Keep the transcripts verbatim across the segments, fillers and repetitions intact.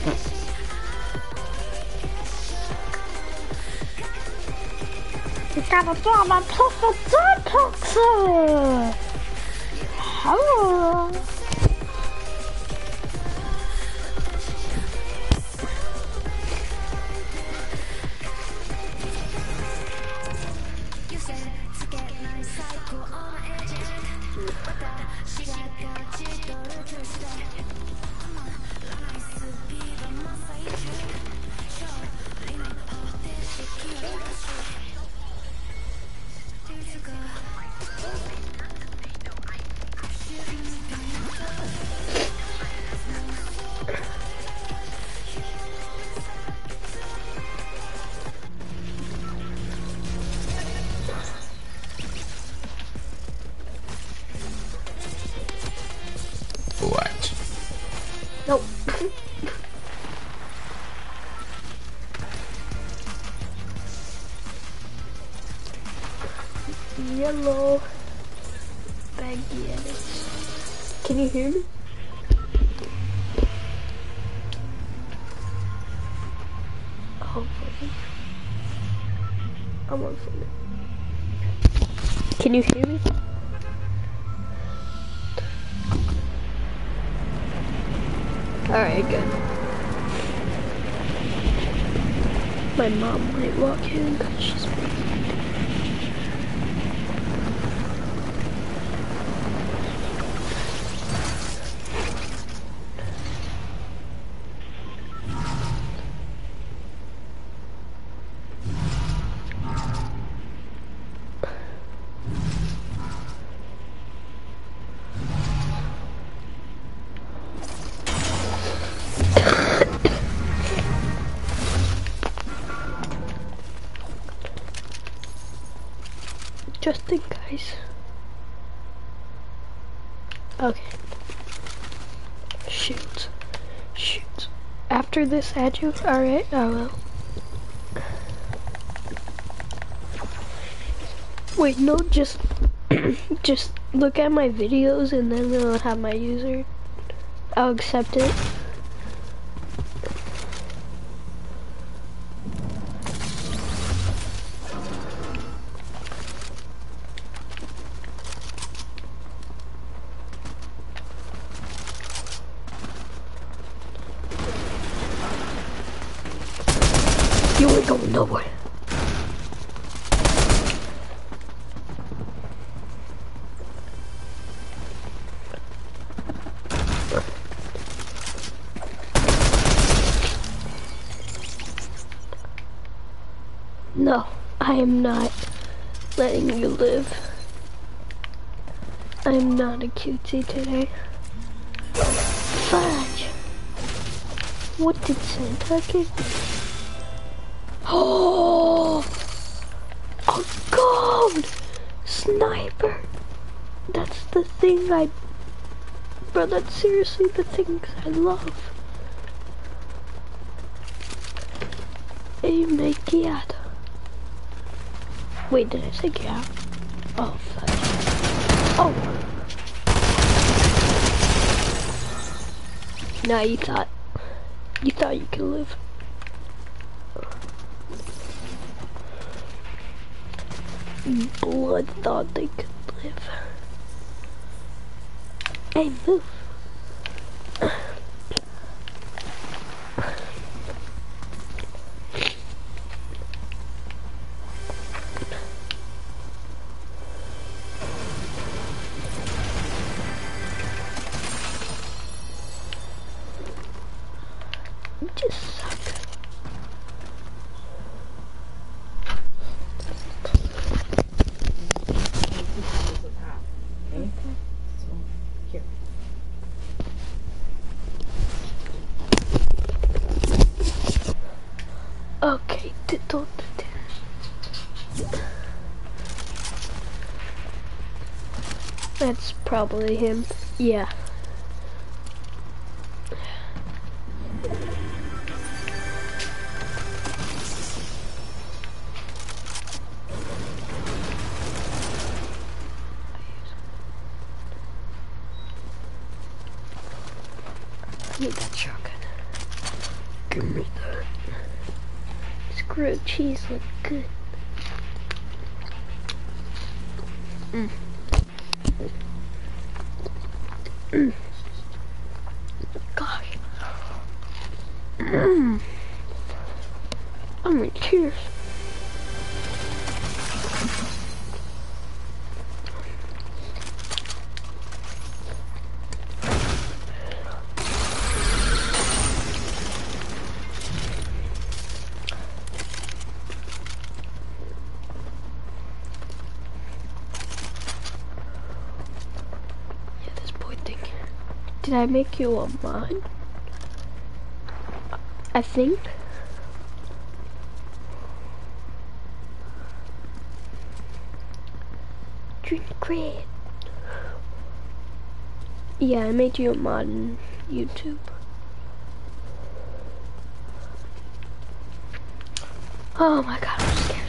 You gotta draw my perfect dog picture! Hello! What? Nope. Yellow baguette. Can you hear me? Hopefully. I'm on phone. Can you hear me? Alright, good. My mom might walk in because she's just in case. Okay. Shoot. Shoot. After this, add you? Alright, I will. Wait, no, just just look at my videos and then it'll have my user. I'll accept it. You ain't going nowhere. No, I am not letting you live. I am not a cutie today. Fudge! What did Santa give me? Oh! Oh God! Sniper! That's the thing I... Bro, that's seriously the things I love. Hey, my God. Wait, did I say cat? Oh, fuck. Oh! Nah, you thought... You thought you could live. Blood thought they could live. Hey, move. You just suck. Okay, diddle diddle. That's probably him. Yeah. I need that shotgun. Give me that. This grilled cheese look good. Mm. Mm. Gosh. Mm. I mean, cheers. Did I make you a mod? I think. Drink red. Yeah, I made you a mod on YouTube. Oh my god, I'm scared.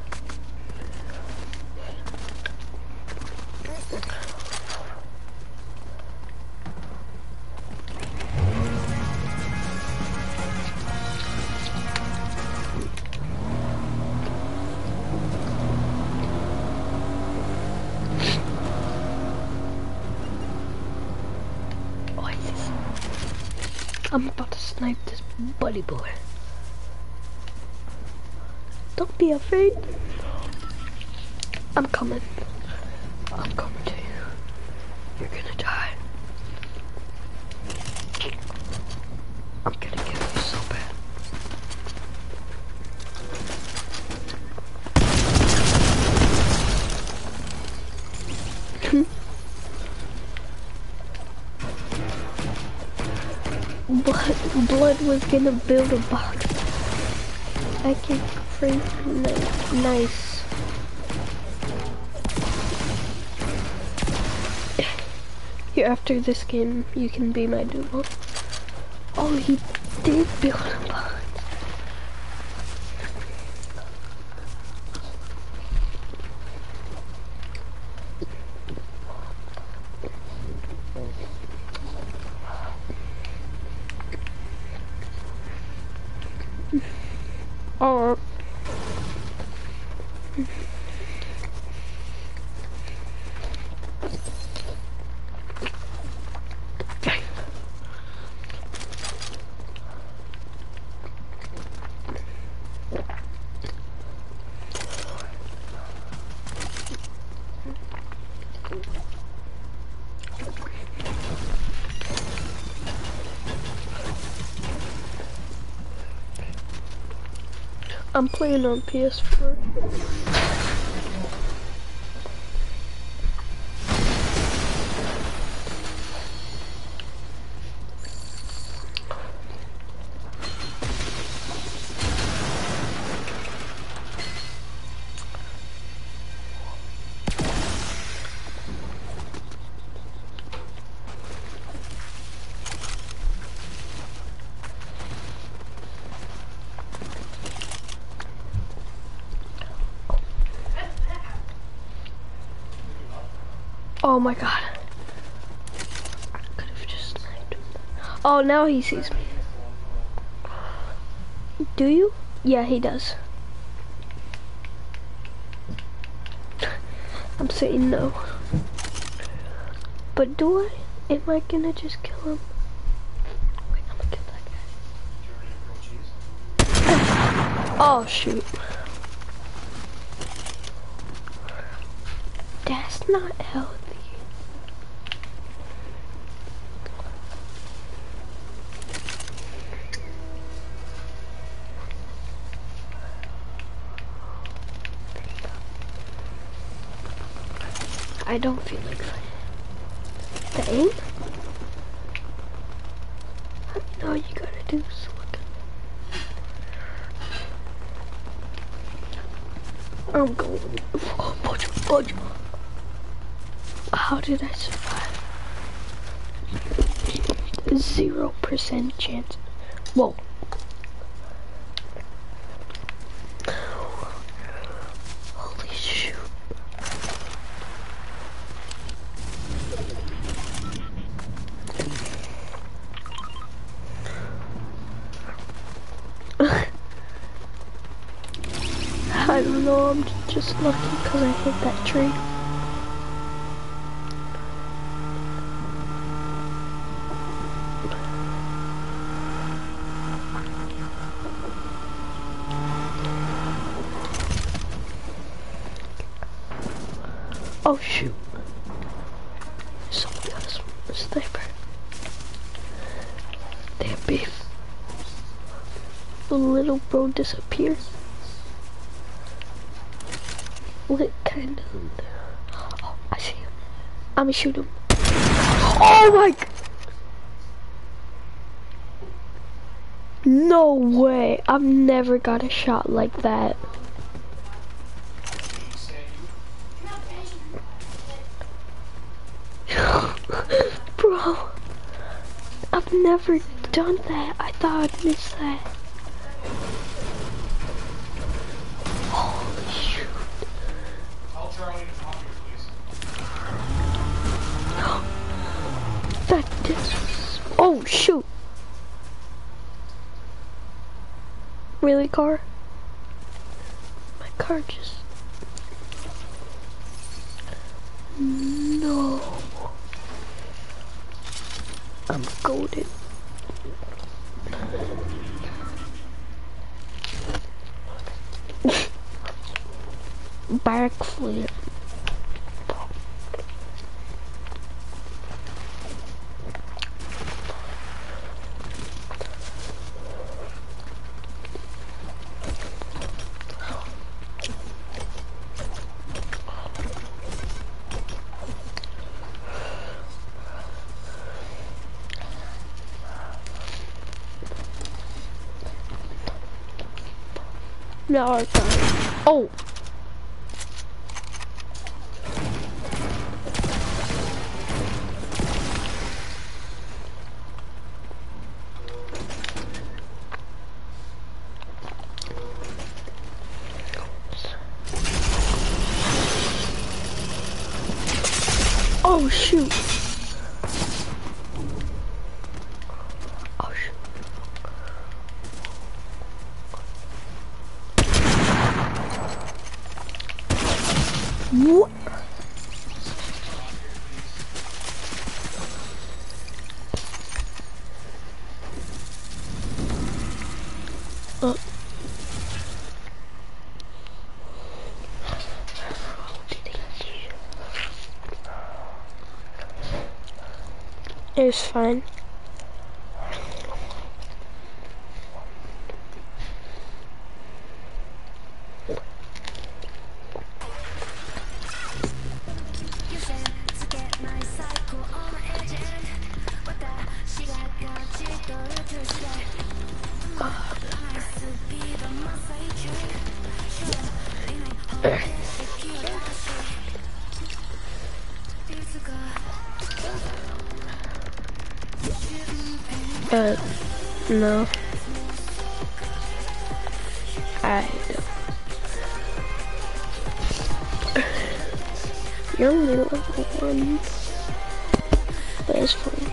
I'm about to snipe this buddy boy. Don't be afraid. I'm coming. I'm coming to you. You're gonna die. I'm gonna kill you so bad. Blood, blood was gonna build a box. I can freaking nice. Here, after this game, you can be my duo. Oh, he did build a box. Oh. I'm playing on P S four. Oh my god. I could have just sniped him. Oh, now he sees me. Do you? Yeah, he does. I'm saying no. But do I? Am I gonna just kill him? Wait, I'm gonna kill that guy. Oh shoot. That's not healthy. I don't feel like fighting. The aim? All you gotta do is look at me. I'm going. Oh, budge, budge. How did I survive? Zero percent chance. Whoa. Holy shoot. I don't know, I'm just lucky because I hit that tree. Oh shoot. Somebody got a sniper. Damn beef. The little bro disappeared. What kind of... Oh, I see him. I'm gonna shoot him. Oh my... No way. I've never got a shot like that. Bro, I've never done that. I thought I'd miss that. Holy shoot. Tell Charlie to talk to you, please. That did... Oh shoot. Really, car? My car just... No. I'm goated. Backflip. No, I can't. Oh! Oh shoot! Oh shoot! What? Uh. It's fine. Uh, no. I don't. You're only level one. But it's fine.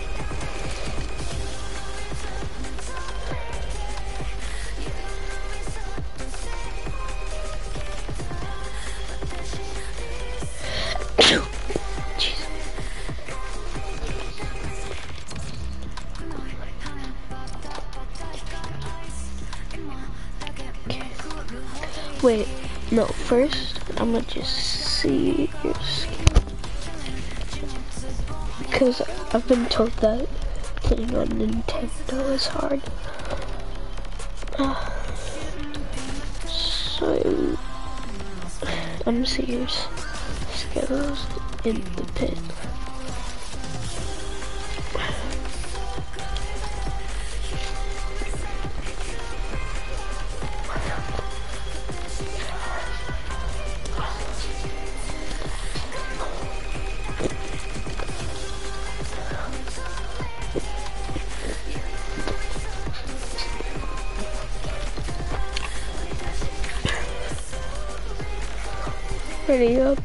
Wait, no, first, I'm gonna just see your skin. Because I've been told that playing on Nintendo is hard. Uh, so, I'm gonna see your skills in the pit. Ready up.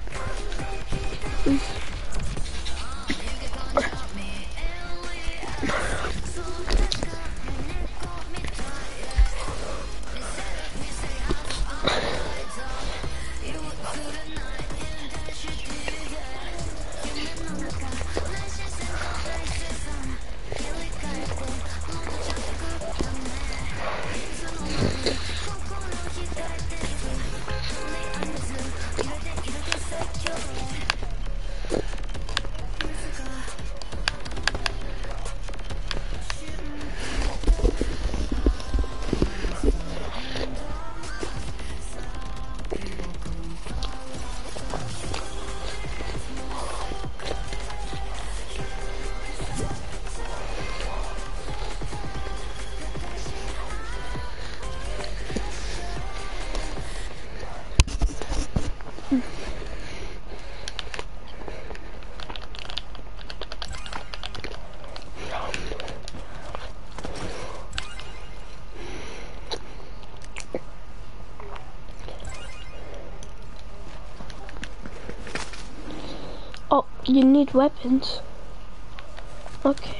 You need weapons. Okay.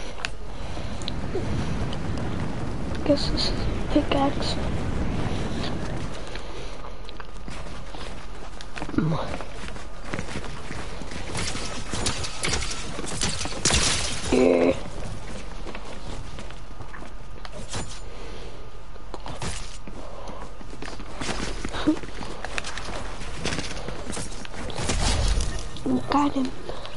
Guess this is a pickaxe. Yeah. Got him.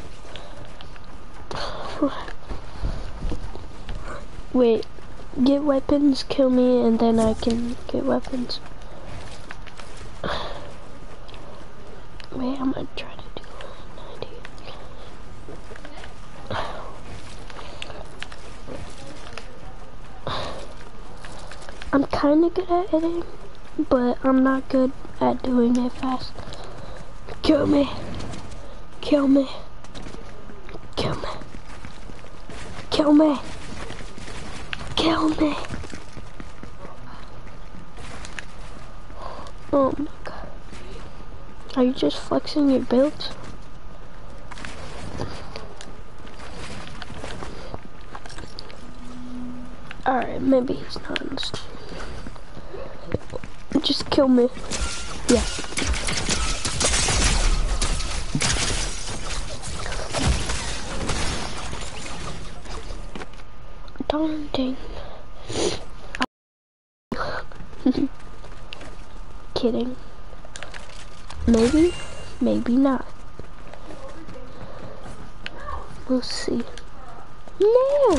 Wait, get weapons, kill me, and then I can get weapons. Wait, I'm gonna try to do ninety. I'm kinda good at editing, but I'm not good at doing it fast. Kill me. Kill me. Kill me. Kill me. Kill me. Oh my god. Are you just flexing your builds? Alright, maybe he's not on the stream. Just kill me. Yeah. Daunting. Kidding. Maybe, maybe not. We'll see. No!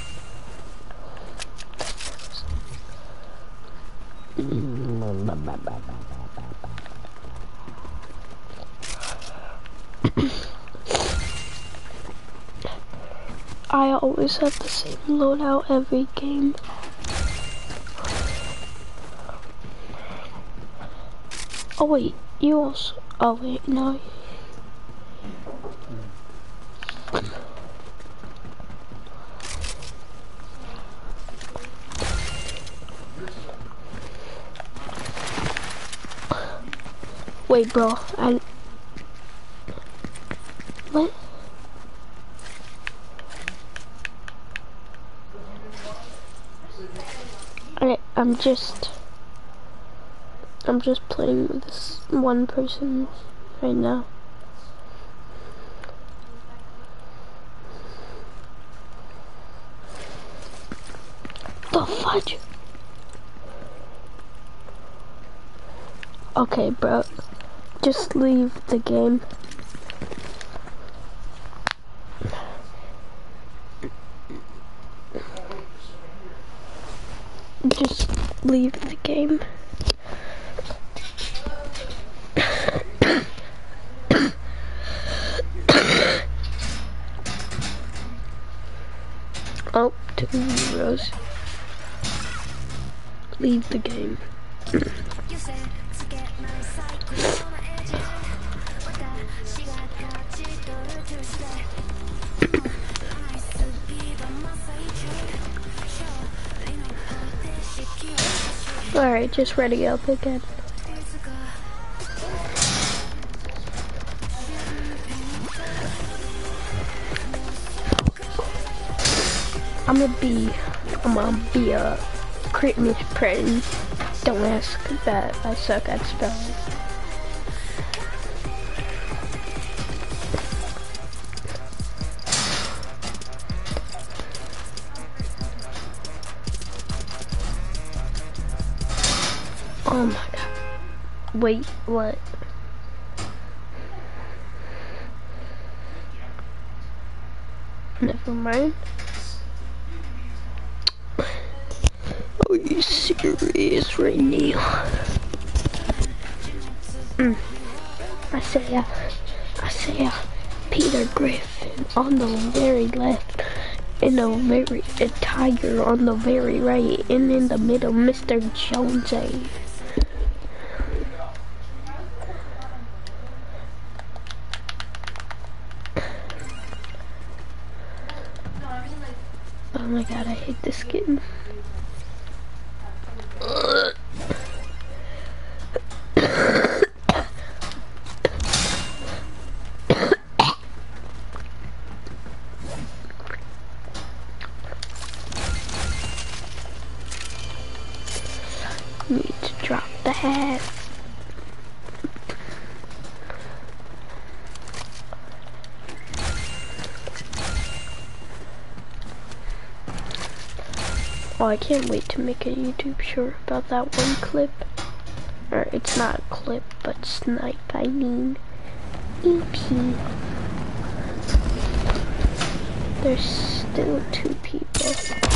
I always have the same loadout every game. Oh wait, you also, oh wait, no. Wait bro, I, what? I, I'm just, I'm just playing with this one person right now. The fudge? Okay, bro. Just leave the game. Just leave the game. Oh, two euros. Leave the game. Alright, just ready up again. I'm gonna be, I'm gonna be a Christmas present. Don't ask that, I suck at spelling. Oh my god. Wait, what? Never mind. Are you serious right now? Mm. I say, uh, I say, uh, Peter Griffin on the very left, and a very a tiger on the very right, and in the middle, Mister Jonesy. Oh my god, I hate this skin. Need to drop the hat. Oh, I can't wait to make a YouTube short about that one clip. Or it's not a clip, but snipe, I mean. E P. There's still two people.